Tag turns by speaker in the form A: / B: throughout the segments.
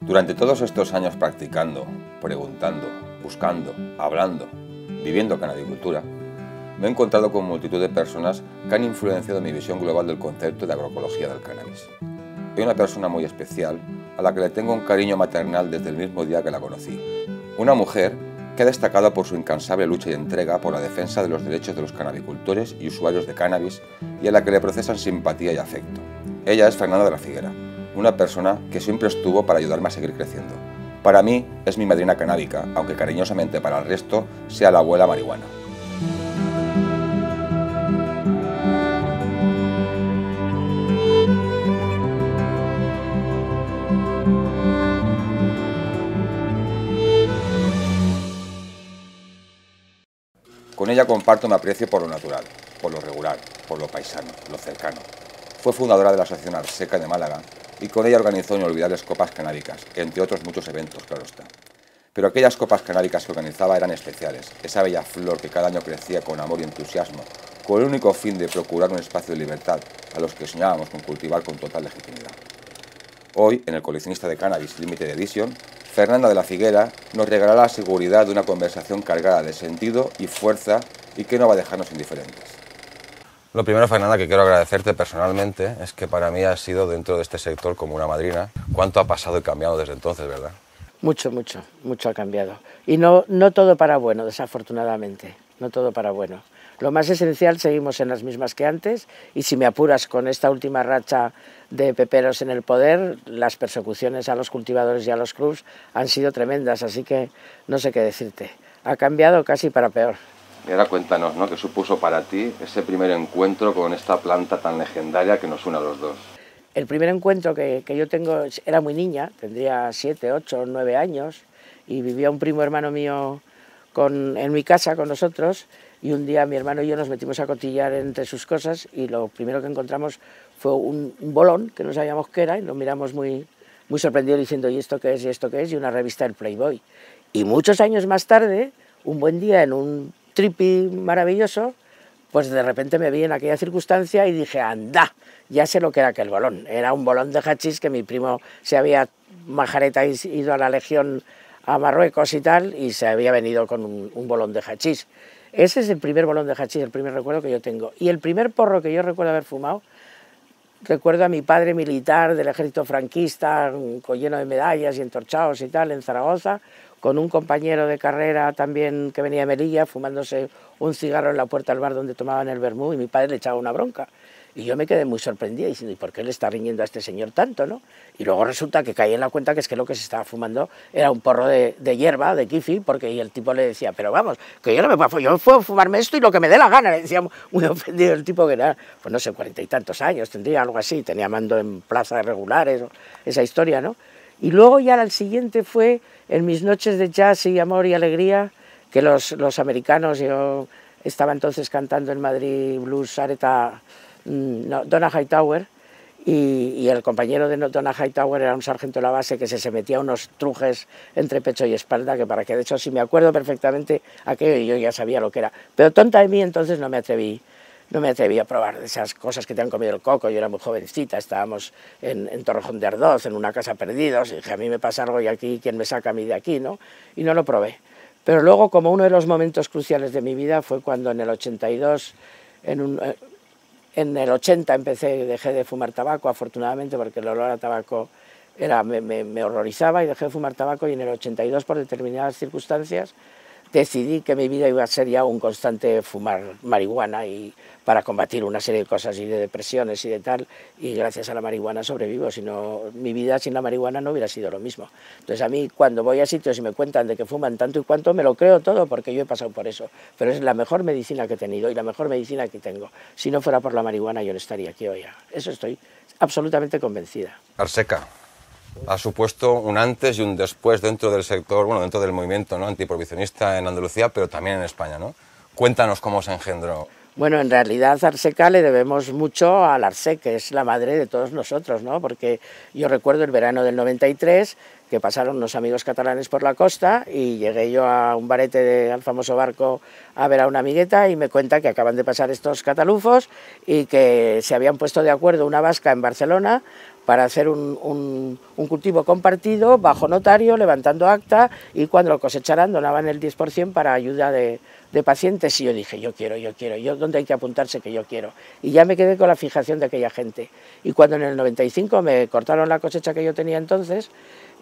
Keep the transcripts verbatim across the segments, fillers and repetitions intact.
A: Durante todos estos años practicando, preguntando, buscando, hablando, viviendo canabicultura, me he encontrado con multitud de personas que han influenciado mi visión global del concepto de agroecología del cannabis. Hay una persona muy especial a la que le tengo un cariño maternal desde el mismo día que la conocí. Una mujer que ha destacado por su incansable lucha y entrega por la defensa de los derechos de los canabicultores y usuarios de cannabis y a la que le procesan simpatía y afecto. Ella es Fernanda de la Figuera, una persona que siempre estuvo para ayudarme a seguir creciendo. Para mí es mi madrina canábica, aunque cariñosamente para el resto sea la abuela marihuana. Con ella comparto mi aprecio por lo natural, por lo regular, por lo paisano, lo cercano. Fue fundadora de la Asociación Arseca de Málaga y con ella organizó inolvidables copas canábicas, entre otros muchos eventos, claro está. Pero aquellas copas canábicas que organizaba eran especiales, esa bella flor que cada año crecía con amor y entusiasmo, con el único fin de procurar un espacio de libertad a los que soñábamos con cultivar con total legitimidad. Hoy, en el Coleccionista de Cannabis Limited Edition, Fernanda de la Figuera nos regalará la seguridad de una conversación cargada de sentido y fuerza y que no va a dejarnos indiferentes. Lo primero, Fernanda, que quiero agradecerte personalmente es que para mí has sido dentro de este sector como una madrina. ¿Cuánto ha pasado y cambiado desde entonces, verdad?
B: Mucho, mucho, mucho ha cambiado. Y no, no todo para bueno, desafortunadamente, no todo para bueno. Lo más esencial, seguimos en las mismas que antes y si me apuras con esta última racha de peperos en el poder, las persecuciones a los cultivadores y a los clubs han sido tremendas, así que no sé qué decirte. Ha cambiado casi para peor.
A: Y ahora cuéntanos, ¿no?, qué supuso para ti ese primer encuentro con esta planta tan legendaria que nos une a los dos.
B: El primer encuentro que, que yo tengo, era muy niña, tendría siete, ocho, nueve años, y vivía un primo hermano mío con, en mi casa con nosotros, y un día mi hermano y yo nos metimos a cotillar entre sus cosas, y lo primero que encontramos fue un, un bolón, que no sabíamos qué era, y lo miramos muy, muy sorprendidos diciendo, ¿y esto qué es? ¿Y esto qué es? Y una revista del Playboy. Y muchos años más tarde, un buen día en un tripi maravilloso, pues de repente me vi en aquella circunstancia y dije, anda, ya sé lo que era aquel bolón. Era un bolón de hachís que mi primo se había majareta ido a la Legión a Marruecos y tal, y se había venido con un, un bolón de hachís. Ese es el primer bolón de hachís, el primer recuerdo que yo tengo. Y el primer porro que yo recuerdo haber fumado, recuerdo a mi padre militar del ejército franquista, lleno de medallas y entorchados y tal, en Zaragoza, con un compañero de carrera también que venía de Melilla, fumándose un cigarro en la puerta del bar donde tomaban el vermú, y mi padre le echaba una bronca. Y yo me quedé muy sorprendida diciendo, ¿y por qué le está riñendo a este señor tanto, no? Y luego resulta que caí en la cuenta que es que lo que se estaba fumando era un porro de, de hierba, de kifi, porque y el tipo le decía, pero vamos, que yo no me puedo, yo puedo fumarme esto y lo que me dé la gana, le decía muy ofendido el tipo que era, pues no sé, cuarenta y tantos años, tendría algo así, tenía mando en plazas regulares, esa historia, ¿no? Y luego ya al siguiente fue en mis noches de jazz y amor y alegría, que los, los americanos, yo estaba entonces cantando en Madrid blues, Areta, no, Donna Hightower, y, y el compañero de Donna Hightower era un sargento de la base que se, se metía unos trujes entre pecho y espalda, que para que de hecho si me acuerdo perfectamente aquello y yo ya sabía lo que era. Pero tonta de mí entonces no me atreví. No me atreví a probar esas cosas que te han comido el coco, yo era muy jovencita, estábamos en, en Torrejón de Ardoz, en una casa perdidos, y dije, a mí me pasa algo y aquí, ¿quién me saca a mí de aquí?, ¿no? Y no lo probé. Pero luego, como uno de los momentos cruciales de mi vida fue cuando en el ochenta y dos, en, un, en el ochenta empecé, dejé de fumar tabaco, afortunadamente, porque el olor a tabaco era, me, me, me horrorizaba, y dejé de fumar tabaco, y en el ochenta y dos, por determinadas circunstancias, decidí que mi vida iba a ser ya un constante fumar marihuana y para combatir una serie de cosas y de depresiones y de tal, y gracias a la marihuana sobrevivo, si no, mi vida sin la marihuana no hubiera sido lo mismo. Entonces a mí cuando voy a sitios y me cuentan de que fuman tanto y cuanto, me lo creo todo porque yo he pasado por eso, pero es la mejor medicina que he tenido y la mejor medicina que tengo. Si no fuera por la marihuana yo no estaría aquí hoy. Eso estoy absolutamente convencida.
A: Arseca ha supuesto un antes y un después dentro del sector, bueno, dentro del movimiento, ¿no?, antiprohibicionista en Andalucía, pero también en España, ¿no? Cuéntanos cómo se engendró.
B: Bueno, en realidad Arseca le debemos mucho al Arsec, que es la madre de todos nosotros, ¿no? Porque yo recuerdo el verano del noventa y tres, que pasaron unos amigos catalanes por la costa y llegué yo a un barete del famoso barco a ver a una amigueta y me cuenta que acaban de pasar estos catalufos y que se habían puesto de acuerdo una vasca en Barcelona para hacer un, un, un cultivo compartido bajo notario, levantando acta, y cuando lo cosecharan donaban el diez por ciento para ayuda de, de pacientes. Y yo dije, yo quiero, yo quiero, yo dónde hay que apuntarse que yo quiero. Y ya me quedé con la fijación de aquella gente. Y cuando en el noventa y cinco me cortaron la cosecha que yo tenía entonces,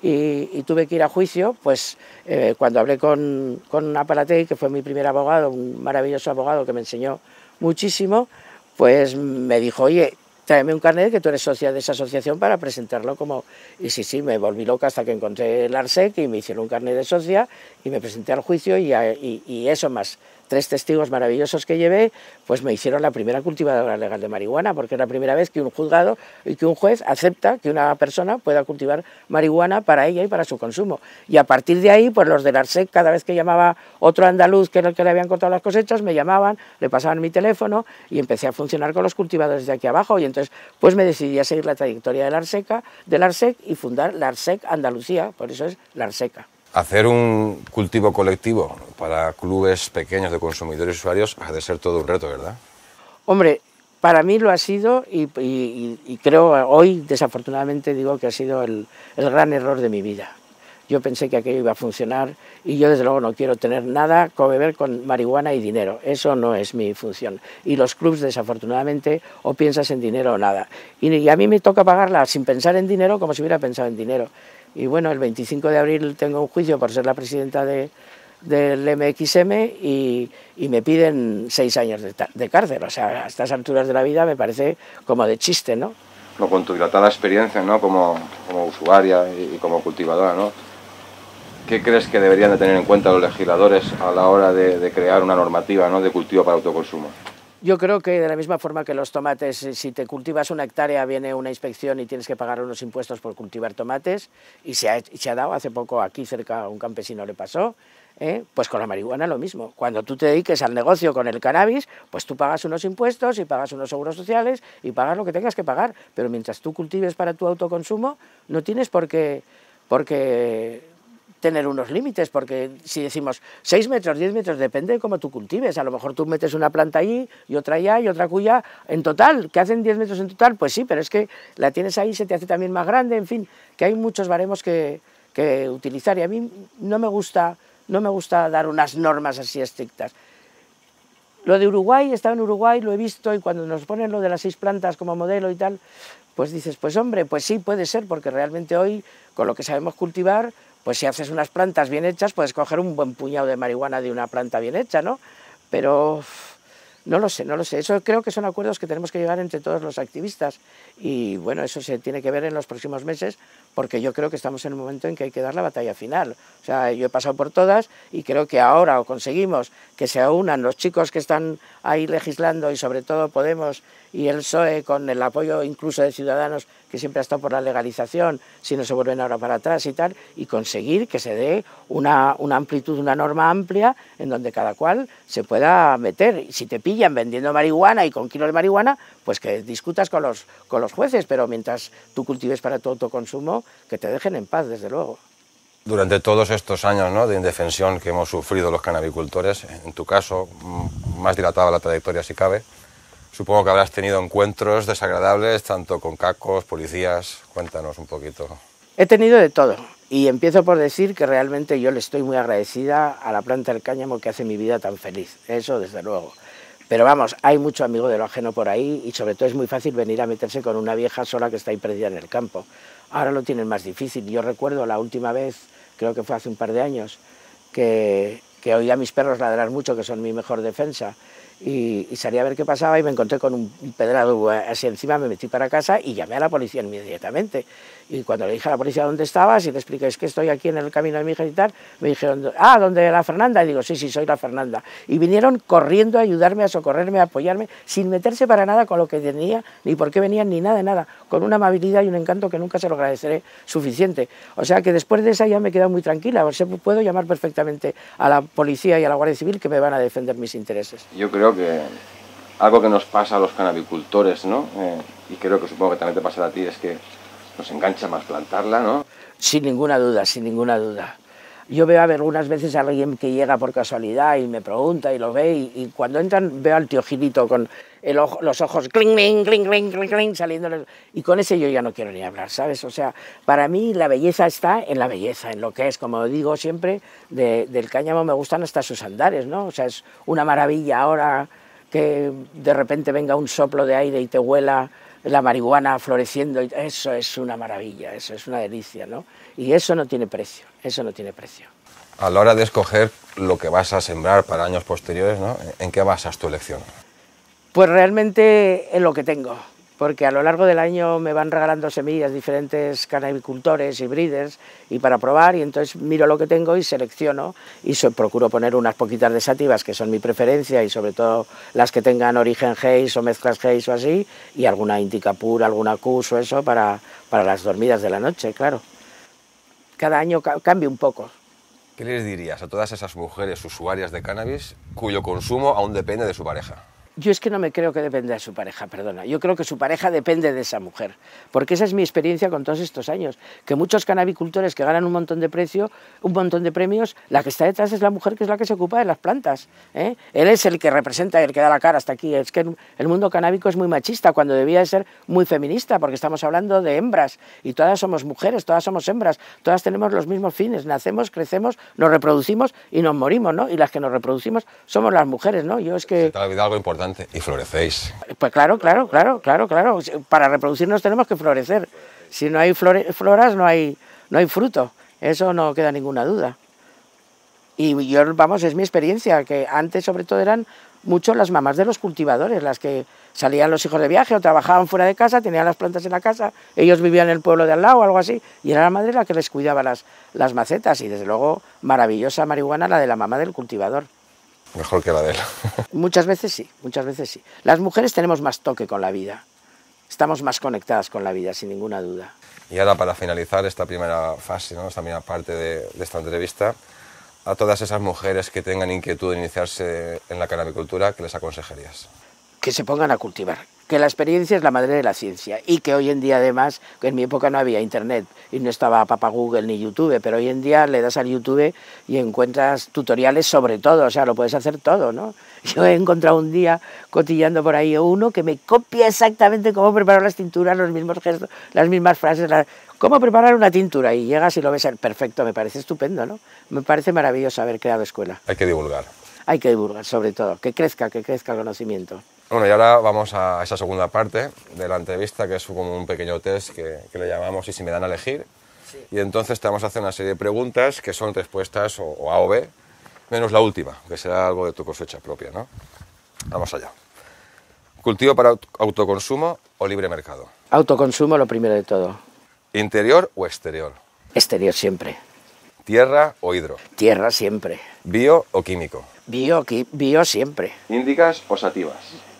B: Y, y tuve que ir a juicio, pues eh, cuando hablé con, con Apalategui, que fue mi primer abogado, un maravilloso abogado que me enseñó muchísimo, pues me dijo, oye, tráeme un carnet que tú eres socia de esa asociación para presentarlo como... Y sí, sí, me volví loca hasta que encontré el Arsec y me hicieron un carnet de socia y me presenté al juicio y, y, y eso más tres testigos maravillosos que llevé, pues me hicieron la primera cultivadora legal de marihuana, porque es la primera vez que un juzgado y que un juez acepta que una persona pueda cultivar marihuana para ella y para su consumo. Y a partir de ahí, pues los del Arsec, cada vez que llamaba otro andaluz que era el que le habían cortado las cosechas, me llamaban, le pasaban mi teléfono y empecé a funcionar con los cultivadores de aquí abajo. Y entonces, pues me decidí a seguir la trayectoria del Arseca, del Arsec y fundar la Arsec Andalucía, por eso es la Arseca.
A: Hacer un cultivo colectivo para clubes pequeños de consumidores y usuarios ha de ser todo un reto, ¿verdad?
B: Hombre, para mí lo ha sido y, y, y creo hoy, desafortunadamente, digo que ha sido el, el gran error de mi vida. Yo pensé que aquello iba a funcionar y yo desde luego no quiero tener nada que ver con marihuana y dinero. Eso no es mi función. Y los clubs, desafortunadamente, o piensas en dinero o nada. Y, y a mí me toca pagarla sin pensar en dinero como si hubiera pensado en dinero. Y bueno, el veinticinco de abril tengo un juicio por ser la presidenta de, del M X M y, y me piden seis años de, de cárcel. O sea, a estas alturas de la vida me parece como de chiste, ¿no? No, con tu dilatada experiencia, ¿no? como, como usuaria y, y como cultivadora, ¿no? ¿Qué crees que deberían de tener en cuenta los legisladores a la hora de, de crear una normativa, ¿no? de cultivo para autoconsumo? Yo creo que de la misma forma que los tomates, si te cultivas una hectárea viene una inspección y tienes que pagar unos impuestos por cultivar tomates, y se ha, se ha dado hace poco aquí cerca a un campesino le pasó, ¿eh? Pues con la marihuana lo mismo. Cuando tú te dediques al negocio con el cannabis, pues tú pagas unos impuestos y pagas unos seguros sociales y pagas lo que tengas que pagar, pero mientras tú cultives para tu autoconsumo no tienes por qué... Por qué tener unos límites, porque si decimos seis metros, diez metros, depende de cómo tú cultives. A lo mejor tú metes una planta allí y otra allá y otra cuya, en total, ¿que hacen diez metros en total? Pues sí, pero es que la tienes ahí, se te hace también más grande, en fin, que hay muchos baremos que, que utilizar y a mí no me gusta, no me gusta dar unas normas así estrictas. Lo de Uruguay, he estado en Uruguay, lo he visto y cuando nos ponen lo de las seis plantas como modelo y tal, pues dices, pues hombre, pues sí, puede ser, porque realmente hoy, con lo que sabemos cultivar, pues si haces unas plantas bien hechas, puedes coger un buen puñado de marihuana de una planta bien hecha, ¿no? Pero no lo sé, no lo sé. Eso creo que son acuerdos que tenemos que llegar entre todos los activistas. Y bueno, eso se tiene que ver en los próximos meses, porque yo creo que estamos en un momento en que hay que dar la batalla final. O sea, yo he pasado por todas y creo que ahora o conseguimos que se unan los chicos que están ahí legislando y sobre todo Podemos y el P S O E con el apoyo incluso de Ciudadanos, que siempre ha estado por la legalización, si no se vuelven ahora para atrás y tal, y conseguir que se dé una, una amplitud, una norma amplia en donde cada cual se pueda meter. Y si te pillan vendiendo marihuana y con kilos de marihuana, pues que discutas con los, con los jueces, pero mientras tú cultives para tu autoconsumo, que te dejen en paz, desde luego. Durante todos estos años, ¿no?, de indefensión que hemos sufrido los canabicultores, en tu caso, más dilatada la trayectoria si cabe, supongo que habrás tenido encuentros desagradables, tanto con cacos, policías. Cuéntanos un poquito. He tenido de todo, y empiezo por decir que realmente yo le estoy muy agradecida a la planta del cáñamo que hace mi vida tan feliz, eso desde luego. Pero vamos, hay mucho amigo de lo ajeno por ahí, y sobre todo es muy fácil venir a meterse con una vieja sola que está ahí perdida en el campo. Ahora lo tienen más difícil. Yo recuerdo la última vez, creo que fue hace un par de años, que, que oía a mis perros ladrar mucho, que son mi mejor defensa, y, y salí a ver qué pasaba y me encontré con un pedrado así encima, me metí para casa y llamé a la policía inmediatamente. Y cuando le dije a la policía dónde estabas y le expliqué, es que estoy aquí en el camino de mi hija y tal, me dijeron, ah, ¿dónde la Fernanda? Y digo, sí, sí, soy la Fernanda. Y vinieron corriendo a ayudarme, a socorrerme, a apoyarme, sin meterse para nada con lo que tenía, ni por qué venían, ni nada de nada, con una amabilidad y un encanto que nunca se lo agradeceré suficiente. O sea que después de esa ya me he quedado muy tranquila, o sea, puedo llamar perfectamente a la policía y a la Guardia Civil que me van a defender mis intereses. Yo creo que
A: Algo que nos pasa a los canabicultores, ¿no? Eh, y creo que supongo que también te pasará a ti, es que nos engancha más plantarla, ¿no?
B: Sin ninguna duda, sin ninguna duda. Yo veo algunas veces a alguien que llega por casualidad y me pregunta y lo ve, y, y cuando entran veo al tío Gilito con el ojo, los ojos cling, cling, cling, cling, cling, cling, saliendo, y con ese yo ya no quiero ni hablar, ¿sabes? O sea, para mí la belleza está en la belleza, en lo que es, como digo siempre, de, del cáñamo me gustan hasta sus andares, ¿no? O sea, es una maravilla ahora que de repente venga un soplo de aire y te huela la marihuana floreciendo, eso es una maravilla, eso es una delicia, ¿no? Y eso no tiene precio, eso no tiene precio.
C: A la hora de escoger lo que vas a sembrar para años posteriores, ¿no? ¿En qué basas tu elección?
B: Pues realmente en lo que tengo, porque a lo largo del año me van regalando semillas diferentes canabicultores y breeders y para probar, y entonces miro lo que tengo y selecciono y so, procuro poner unas poquitas de sativas que son mi preferencia y sobre todo las que tengan origen Haze o mezclas Haze o así, y alguna Indica pura, alguna Kush o eso para, para las dormidas de la noche, claro. Cada año ca cambia un poco.
C: ¿Qué les dirías a todas esas mujeres usuarias de cannabis cuyo consumo aún depende de su pareja?
B: Yo es que no me creo que dependa de su pareja, perdona. Yo creo que su pareja depende de esa mujer, porque esa es mi experiencia con todos estos años, que muchos canabicultores que ganan un montón de precio, un montón de premios, la que está detrás es la mujer que es la que se ocupa de las plantas, ¿eh? Él es el que representa, el que da la cara hasta aquí. Es que el mundo canábico es muy machista, cuando debía de ser muy feminista, porque estamos hablando de hembras, y todas somos mujeres, todas somos hembras, todas tenemos los mismos fines, nacemos, crecemos, nos reproducimos y nos morimos, ¿no? Y las que nos reproducimos somos las mujeres, ¿no? Yo es que...
C: Se te ha olvidado algo importante. Y florecéis.
B: Pues claro, claro, claro, claro, claro. Para reproducirnos tenemos que florecer. Si no hay flore, floras, no hay, no hay fruto. Eso no queda ninguna duda. Y yo, vamos, es mi experiencia, que antes sobre todo eran mucho las mamás de los cultivadores, las que salían los hijos de viaje o trabajaban fuera de casa, tenían las plantas en la casa, ellos vivían en el pueblo de al lado o algo así, y era la madre la que les cuidaba las, las macetas, y desde luego maravillosa marihuana la de la mamá del cultivador.
C: Mejor que la de él.
B: Muchas veces sí, muchas veces sí. Las mujeres tenemos más toque con la vida, estamos más conectadas con la vida, sin ninguna duda.
C: Y ahora, para finalizar esta primera fase, ¿no? Esta primera parte de, de esta entrevista, a todas esas mujeres que tengan inquietud de iniciarse en la canabicultura, ¿qué les aconsejarías?
B: Que se pongan a cultivar, que la experiencia es la madre de la ciencia, y que hoy en día además, que en mi época no había internet y no estaba papá Google ni YouTube, pero hoy en día le das al YouTube y encuentras tutoriales sobre todo, o sea, lo puedes hacer todo, ¿no? Yo he encontrado un día cotillando por ahí uno que me copia exactamente cómo preparar las tinturas, los mismos gestos, las mismas frases, la... cómo preparar una tintura, y llegas y lo ves perfecto, me parece estupendo, ¿no? Me parece maravilloso haber creado escuela.
C: Hay que divulgar.
B: Hay que divulgar, sobre todo, que crezca, que crezca el conocimiento.
C: Bueno, y ahora vamos a esa segunda parte de la entrevista, que es como un pequeño test que, que le llamamos "y si me dan a elegir". Sí. Y entonces te vamos a hacer una serie de preguntas que son respuestas o, o A o B, menos la última, que será algo de tu cosecha propia, ¿no? Vamos allá. ¿Cultivo para autoconsumo o libre mercado?
B: Autoconsumo, lo primero de todo.
C: ¿Interior o exterior?
B: Exterior siempre.
C: ¿Tierra o hidro?
B: Tierra siempre.
C: ¿Bio o químico?
B: Bio, bio siempre.
A: ¿Índicas o sativas?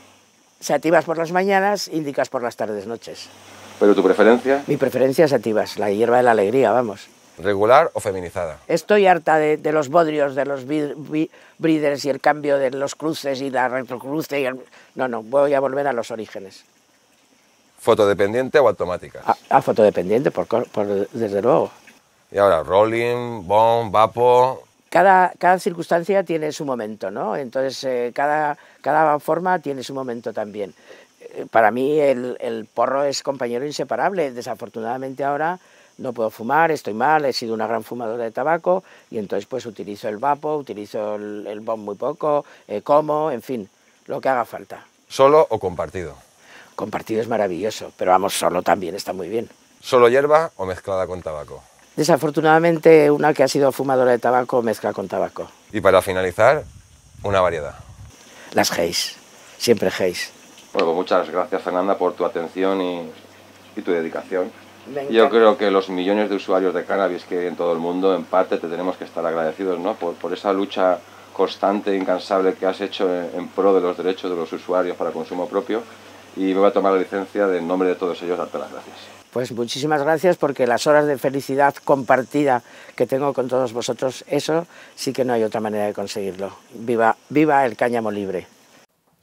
B: Sativas por las mañanas, índicas por las tardes, noches.
A: ¿Pero tu preferencia?
B: Mi preferencia es sativas, la hierba de la alegría, vamos.
C: ¿Regular o feminizada?
B: Estoy harta de, de los bodrios, de los breeders y el cambio de los cruces y la retrocruce. Y el... No, no, voy a volver a los orígenes.
C: ¿Fotodependiente o automática?
B: A, a fotodependiente, por, por, desde luego.
C: Y ahora, rolling, bomb, vapo...
B: Cada, cada circunstancia tiene su momento, ¿no? Entonces, eh, cada, cada forma tiene su momento también. Eh, para mí el, el porro es compañero inseparable. Desafortunadamente ahora no puedo fumar, estoy mal, he sido una gran fumadora de tabaco y entonces pues utilizo el vapo, utilizo el, el bomb muy poco, eh, como, en fin, lo que haga falta.
C: ¿Solo o compartido?
B: Compartido es maravilloso, pero vamos, solo también está muy bien.
C: ¿Solo hierba o mezclada con tabaco?
B: Desafortunadamente, una que ha sido fumadora de tabaco mezcla con tabaco.
C: Y para finalizar, una variedad.
B: Las Haze, siempre Haze.
A: Bueno, pues muchas gracias, Fernanda, por tu atención y, y tu dedicación. Yo creo que los millones de usuarios de cannabis que hay en todo el mundo, en parte te tenemos que estar agradecidos, ¿no? por, por esa lucha constante e incansable que has hecho en, en pro de los derechos de los usuarios para consumo propio, y me voy a tomar la licencia de en nombre de todos ellos darte las gracias.
B: Pues muchísimas gracias, porque las horas de felicidad compartida que tengo con todos vosotros, eso sí que no hay otra manera de conseguirlo. Viva, viva el cáñamo libre.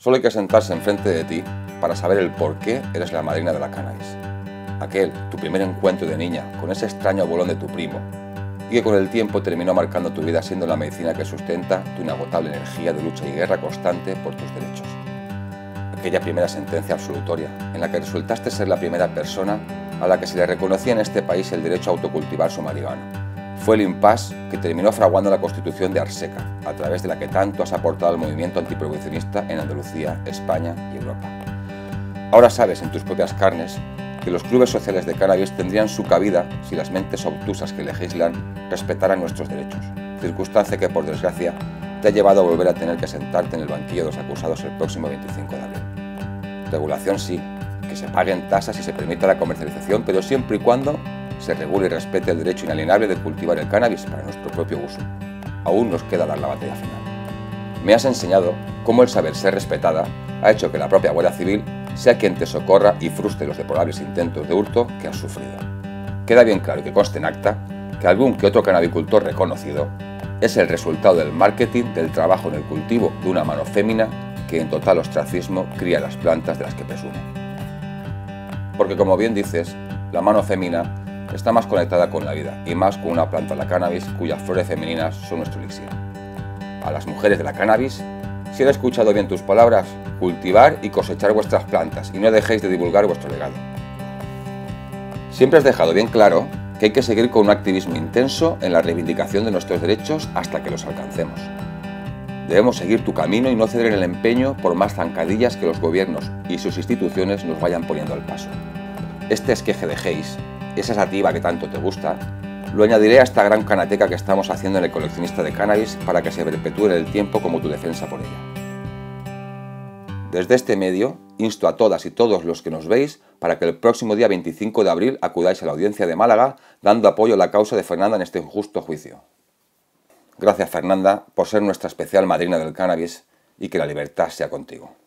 A: Solo hay que sentarse enfrente de ti para saber el por qué eres la madrina de la cannabis. Aquel, tu primer encuentro de niña con ese extraño bolón de tu primo, y que con el tiempo terminó marcando tu vida siendo la medicina que sustenta tu inagotable energía de lucha y guerra constante por tus derechos. Aquella primera sentencia absolutoria, en la que resultaste ser la primera persona a la que se le reconocía en este país el derecho a autocultivar su marihuana. Fue el impasse que terminó fraguando la Constitución de Arseca, a través de la que tanto has aportado al movimiento antiprohibicionista en Andalucía, España y Europa. Ahora sabes en tus propias carnes que los clubes sociales de cannabis tendrían su cabida si las mentes obtusas que legislan respetaran nuestros derechos, circunstancia que, por desgracia, te ha llevado a volver a tener que sentarte en el banquillo de los acusados el próximo veinticinco de abril. Regulación sí, que se paguen tasas y se permita la comercialización, pero siempre y cuando se regule y respete el derecho inalienable de cultivar el cannabis para nuestro propio uso. Aún nos queda dar la batalla final. Me has enseñado cómo el saber ser respetada ha hecho que la propia Guardia Civil sea quien te socorra y frustre los deplorables intentos de hurto que has sufrido. Queda bien claro y que conste en acta que algún que otro cannabicultor reconocido es el resultado del marketing del trabajo en el cultivo de una mano fémina que en total ostracismo cría las plantas de las que presume. Porque como bien dices, la mano fémina está más conectada con la vida y más con una planta, la cannabis, cuyas flores femeninas son nuestro elixir. A las mujeres de la cannabis, si he escuchado bien tus palabras, cultivar y cosechar vuestras plantas y no dejéis de divulgar vuestro legado. Siempre has dejado bien claro que hay que seguir con un activismo intenso en la reivindicación de nuestros derechos hasta que los alcancemos. Debemos seguir tu camino y no ceder en el empeño por más zancadillas que los gobiernos y sus instituciones nos vayan poniendo al paso. Este esqueje de Hayes, esa sativa que tanto te gusta, lo añadiré a esta gran canateca que estamos haciendo en el coleccionista de cannabis para que se perpetúe en el tiempo como tu defensa por ella. Desde este medio, insto a todas y todos los que nos veis para que el próximo día veinticinco de abril acudáis a la audiencia de Málaga dando apoyo a la causa de Fernanda en este injusto juicio. Gracias, Fernanda, por ser nuestra especial madrina del cannabis y que la libertad sea contigo.